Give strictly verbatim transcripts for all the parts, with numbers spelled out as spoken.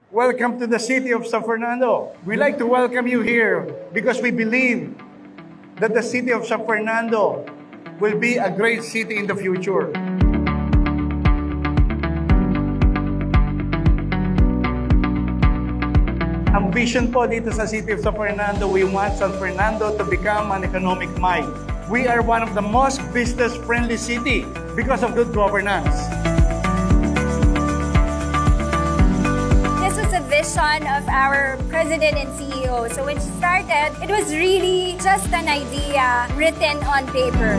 Welcome to the city of San Fernando. We like to welcome you here because we believe that the city of San Fernando will be a great city in the future. Ang vision po dito sa city of San Fernando, we want San Fernando to become an economic mind. We are one of the most business-friendly city because of good governance. Vision of our president and C E O. So when she started, it was really just an idea written on paper.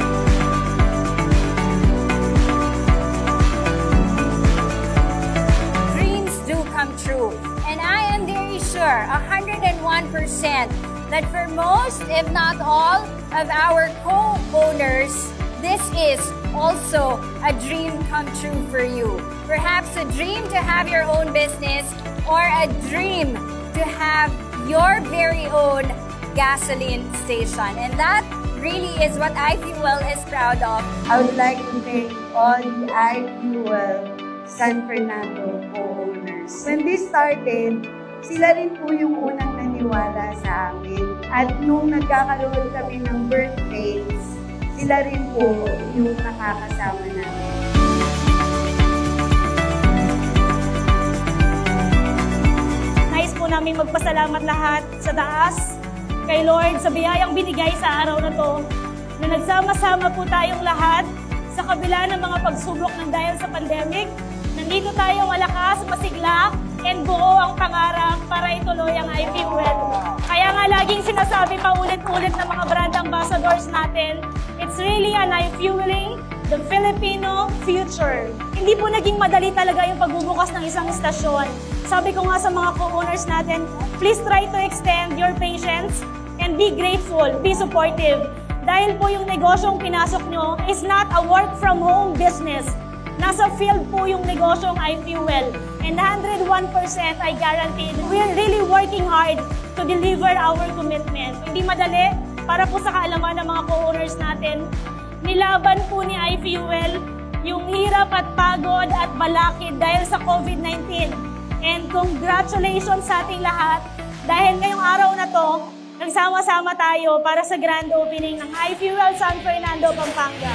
Dreams do come true. And I am very sure, one hundred one percent, that for most, if not all, of our co-owners, this is also a dream come true for you. Perhaps a dream to have your own business, or a dream to have your very own gasoline station. And that really is what iFuel is proud of. I would like to thank all the iFuel San Fernando co-owners. When this started, sila rin po yung unang naniwala sa amin. At nung nagkakaroon kami ng birthdays, sila rin po yung nakakasama namin. Nais po namin magpasalamat lahat sa taas, kay Lord, sa biyayang binigay sa araw na to, na nagsama-sama po tayong lahat sa kabila ng mga pagsubok ng dahil sa pandemic. Nandito tayo malakas, masigla, and buo ang pangarap para ituloy ang iFuel. Kaya nga laging sinasabi pa ulit-ulit ng mga brand ambassadors natin, it's really an iFueling the Filipino future. Hindi po naging madali talaga yung pagbubukas ng isang istasyon. Sabi ko nga sa mga co-owners natin, please try to extend your patience and be grateful, be supportive. Dahil po yung negosyong pinasok nyo is not a work-from-home business. Nasa field po yung negosyong iFuel. And one hundred one percent I guaranteed, we're really working hard to deliver our commitment. Hindi madali, para po sa kaalaman ng mga co-owners natin, nilaban po ni iFuel yung hirap at pagod at balakid dahil sa COVID nineteen. And congratulations sa ating lahat dahil ngayong araw na to, nagsama-sama tayo para sa grand opening ng iFuel San Fernando, Pampanga.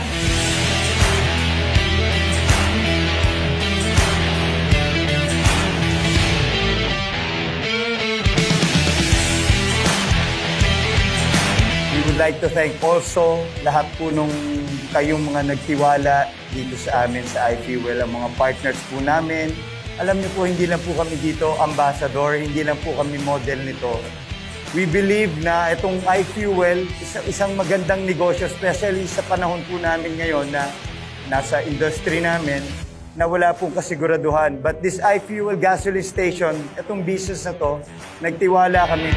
We would like to thank also lahat po nung kayong mga nagtiwala dito sa amin sa iFuel, ang mga partners po namin. Alam niyo po, hindi lang po kami dito ambassador, hindi lang po kami model nito. We believe na itong iFuel, isang, isang magandang negosyo, especially sa panahon po namin ngayon na nasa industry namin, na wala pong kasiguraduhan. But this iFuel gasoline station, itong business na to, nagtiwala kami.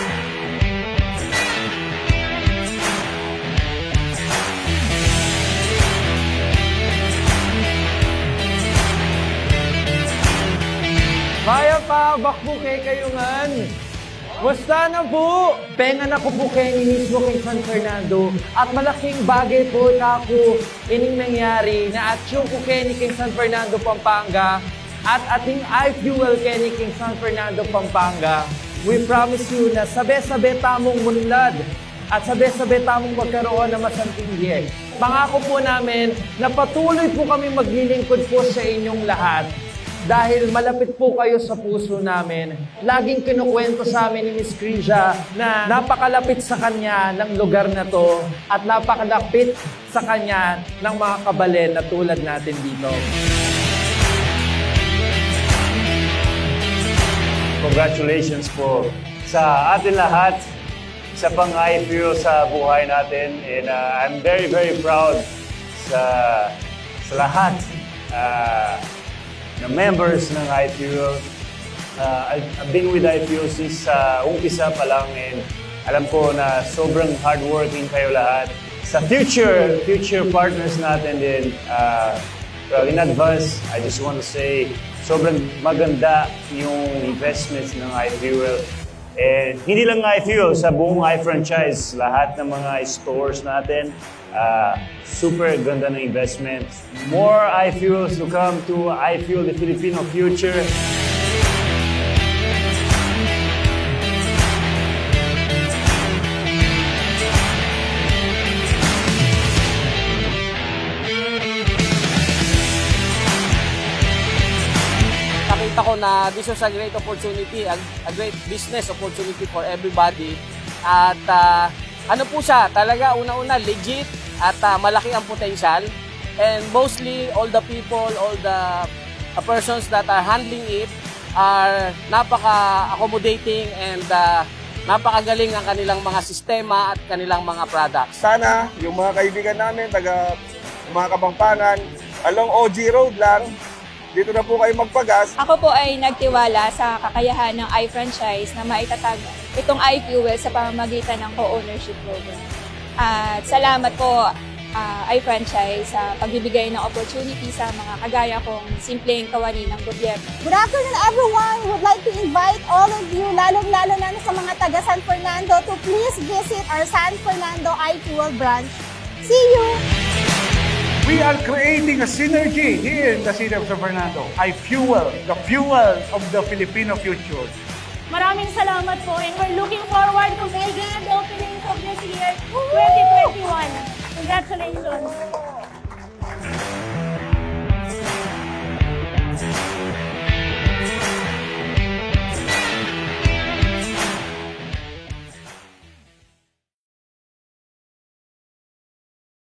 Kaya pa, bakbo kay kayungan. Basta na po. Penga na ko po kayo ni mismo kay San Fernando. At malaking bagay po na ako ining nangyari na atyong ko kayo ni King San Fernando, Pampanga. At ating iFuel kayo ni King San Fernando, Pampanga. We promise you na sabi-sabi tamong munlad at sabi-sabi tamong magkaroon ng masantingye. Pangako po namin na patuloy po kami maglilingkod po sa inyong lahat. Dahil malapit po kayo sa puso namin, laging kinukwento sa amin ni Miss Krija na napakalapit sa kanya ng lugar na to at napakalapit sa kanya ng mga kabalen na tulad natin dito. Congratulations po sa atin lahat, sa pang-iFuel sa buhay natin. And uh, I'm very, very proud sa, sa lahat. Uh, na members ng iFuel. Uh, I've, I've been with iFuel since uh, umpisa pa lang, and alam ko na sobrang hardworking kayo lahat. Sa future, future partners natin din, uh, well, in advance, I just want to say, sobrang maganda yung investments ng iFuel. And hindi lang iFuel, sa buong iFranchise, lahat ng mga stores natin, Uh, super ganda ng investment. More iFuels to come to iFuel the Filipino future. ako na this was a great opportunity, a, a great business opportunity for everybody. At uh, ano po siya, talaga una-una legit at uh, malaki ang potential. And mostly all the people, all the uh, persons that are handling it are napaka-accommodating and uh, napakagaling ang kanilang mga sistema at kanilang mga products. Sana yung mga kaibigan namin, taga mga Kapampangan, along O G Road lang, dito na po kayo magpagas. Ako po ay nagtiwala sa kakayahan ng iFranchise na maitatag itong iFuel sa pamamagitan ng co-ownership program. At salamat po uh, iFranchise sa pagbibigay ng opportunity sa mga kagaya kong simpleng kawani ng gobyerno. Good afternoon everyone! We would like to invite all of you, lalong-lalo na sa mga taga San Fernando, to please visit our San Fernando iFuel branch. See you! We are creating a synergy here in the city of San Fernando. iFuel, the fuel of the Filipino future. Maraming salamat po and we're looking forward to the grand openings of this year, twenty twenty-one. Congratulations!